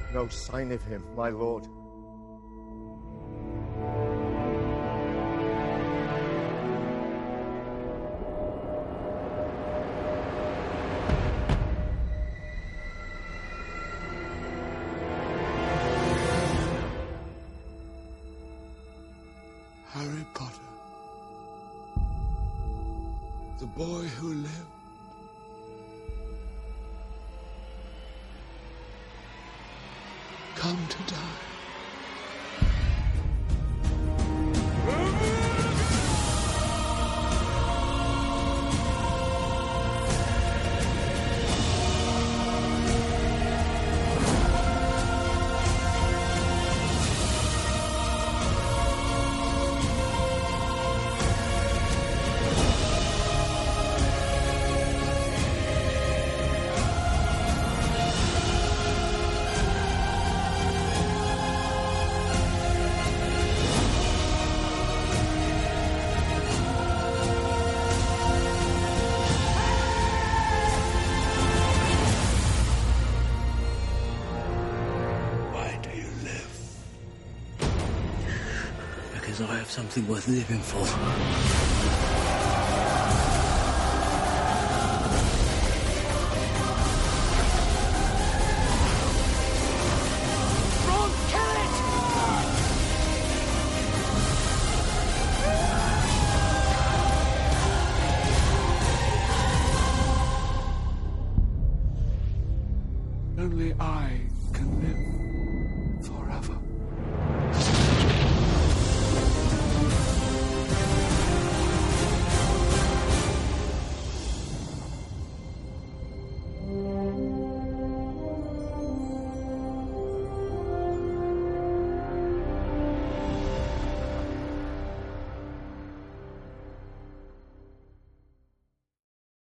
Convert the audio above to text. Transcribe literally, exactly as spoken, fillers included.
No sign of him, my lord. Harry Potter. The boy who lived. Come to die. Because I have something worth living for. Ron, kill it! Only I can live forever.